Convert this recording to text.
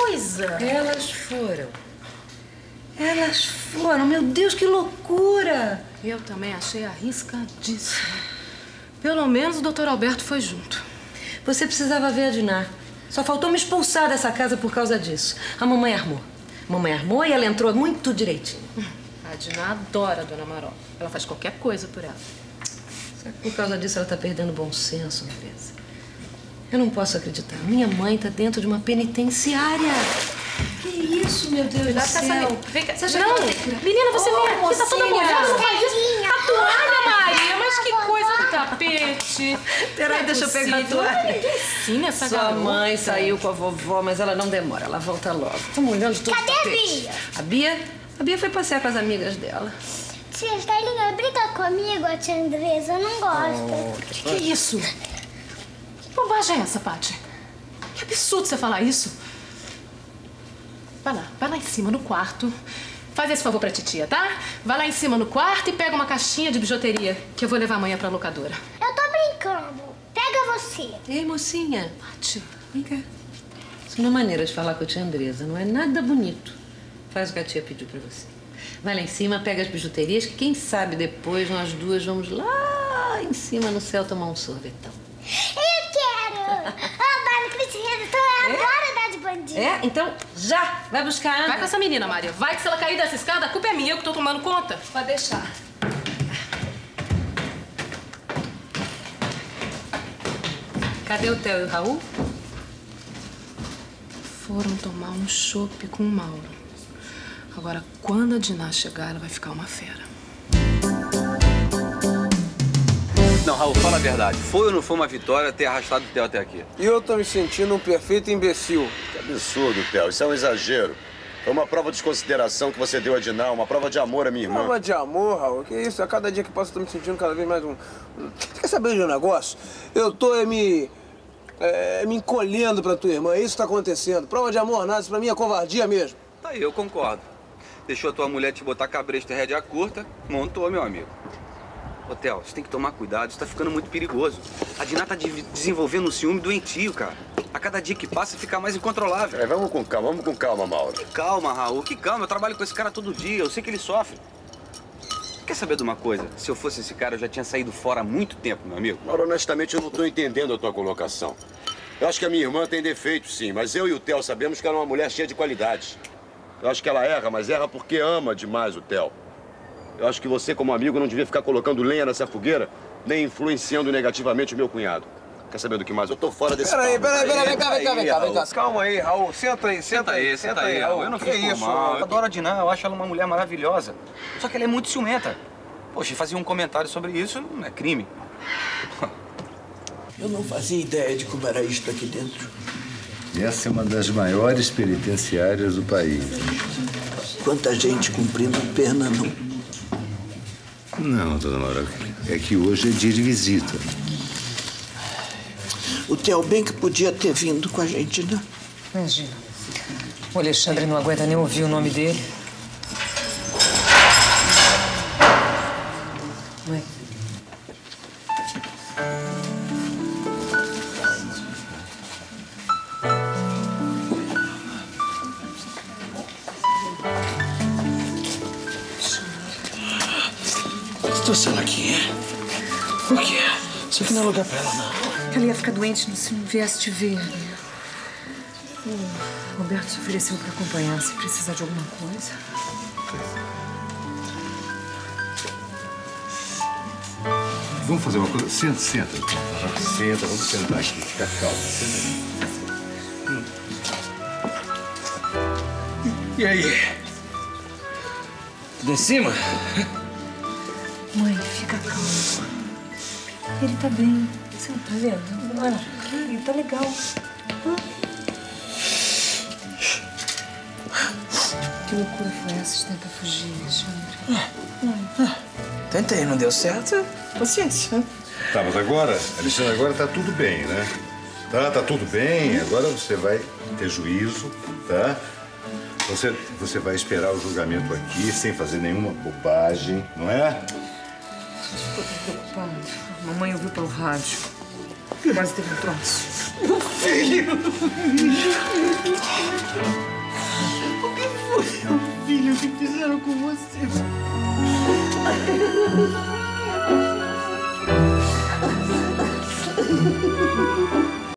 coisa. Elas foram. Elas foram. Meu Deus, que loucura! Eu também achei arriscadíssimo. Pelo menos o Dr. Alberto foi junto. Você precisava ver a Diná. Só faltou me expulsar dessa casa por causa disso. A mamãe armou. A mamãe armou e ela entrou muito direitinho. A Diná adora a Dona Marola. Ela faz qualquer coisa por ela. Só que por causa disso ela tá perdendo o bom senso, Andressa. Eu não posso acreditar. Minha mãe tá dentro de uma penitenciária. Que isso, meu Deus do céu? Vem cá. Você já não, tá... menina, você vem aqui, tá toda molhada. Não faz isso. A toalha, Maria, mas que coisa do tapete. Peraí, deixa eu pegar a toalha. Sim, essa Sua garota. mãe saiu com a vovó, mas ela não demora, ela volta logo. Tô molhando todo o tapete. Cadê a Bia? A Bia foi passear com as amigas dela. Tia Estelinha, briga comigo, a tia Andresa. Eu não gosto. Que é isso? Que bobagem é essa, Paty? Que absurdo você falar isso. Vai lá em cima no quarto. Faz esse favor pra titia, tá? Vai lá em cima no quarto e pega uma caixinha de bijuteria que eu vou levar amanhã pra locadora. Eu tô brincando. Pega você. Ei, mocinha. Paty. Vem cá. Isso não é maneira de falar com a tia Andresa. Não é nada bonito. Faz o que a tia pediu pra você. Vai lá em cima, pega as bijuterias, que quem sabe depois nós duas vamos lá em cima no céu tomar um sorvetão. Eu quero! Vai no Cristiano, então eu adoro dar de bandido. É? Então, já! Vai buscar a Ana. Vai com essa menina, Maria. Vai que se ela cair dessa escada, a culpa é minha, eu que tô tomando conta. Pode deixar. Cadê o Theo e o Raul? Foram tomar um chopp com o Mauro. Agora, quando a Diná chegar, ela vai ficar uma fera. Não, Raul, fala a verdade. Foi ou não foi uma vitória ter arrastado o Theo até aqui? E eu tô me sentindo um perfeito imbecil. Que absurdo, Theo. Isso é um exagero. Foi uma prova de desconsideração que você deu a Diná, uma prova de amor à minha irmã. Prova de amor, Raul? Que isso? A cada dia que passa eu tô me sentindo cada vez mais um... Você quer saber de um negócio? Eu tô me encolhendo pra tua irmã. É isso que tá acontecendo. Prova de amor nada, isso pra mim é covardia mesmo. Tá aí, eu concordo. Deixou a tua mulher te botar cabresto e rédea curta, montou, meu amigo. Ô, Theo, você tem que tomar cuidado, isso tá ficando muito perigoso. A Diná tá desenvolvendo um ciúme doentio, cara. A cada dia que passa fica mais incontrolável. É, vamos com calma, Mauro. Que calma, Raul, que calma. Eu trabalho com esse cara todo dia, eu sei que ele sofre. Quer saber de uma coisa? Se eu fosse esse cara, eu já tinha saído fora há muito tempo, meu amigo. Mauro, honestamente, eu não tô entendendo a tua colocação. Eu acho que a minha irmã tem defeitos, sim, mas eu e o Theo sabemos que ela é uma mulher cheia de qualidades. Eu acho que ela erra, mas erra porque ama demais o Theo. Eu acho que você, como amigo, não devia ficar colocando lenha nessa fogueira, nem influenciando negativamente o meu cunhado. Quer saber do que mais? Eu tô fora desse Peraí, papo. vem cá. Calma aí, Raul. Senta aí, Raul. Eu não fiz por mal. Eu adoro a Diná, eu acho ela uma mulher maravilhosa. Só que ela é muito ciumenta. Poxa, fazer um comentário sobre isso não é crime. Eu não fazia ideia de como era isto aqui dentro. Essa é uma das maiores penitenciárias do país. Quanta gente cumprindo pena, não? Não, dona Maura, é que hoje é dia de visita. O Theo bem que podia ter vindo com a gente, né? Imagina. O Alexandre não aguenta nem ouvir o nome dele. Mãe. Estou sendo aqui, é? O quê? Isso aqui não é lugar pra ela, não. Ela ia ficar doente se não viesse te ver. O Roberto se ofereceu para acompanhar se precisar de alguma coisa. Vamos fazer uma coisa? Senta. Senta, vamos sentar aqui. Fica calmo. Senta aí. E aí? Tudo em cima? Mãe, fica calma. Ele tá bem. Você não tá vendo? Olha, ele tá legal. Que loucura foi essa de tentar fugir, Alexandre? Tentei, não deu certo. Paciência. Tá, mas agora, Alexandre, agora tá tudo bem, né? Tá tudo bem. Agora você vai ter juízo, tá? Você vai esperar o julgamento aqui sem fazer nenhuma bobagem, não é? Estou preocupada. A mamãe ouviu pelo rádio. Quase teve um troço. Meu filho! por você.